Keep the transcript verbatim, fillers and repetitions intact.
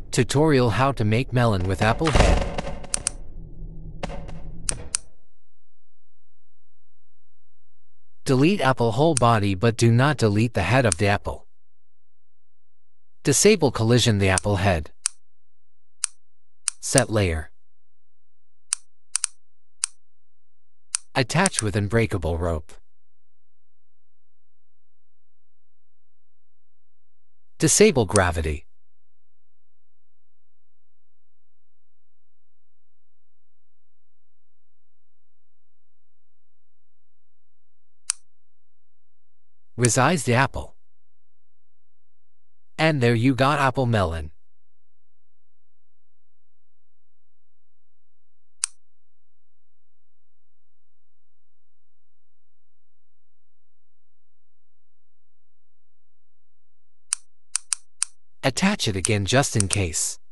Tutorial how to make melon with apple head. Delete apple whole body but do not delete the head of the apple. Disable collision the apple head. Set layer. Attach with unbreakable rope. Disable gravity. Resize the apple. And there you got apple melon. Attach it again just in case.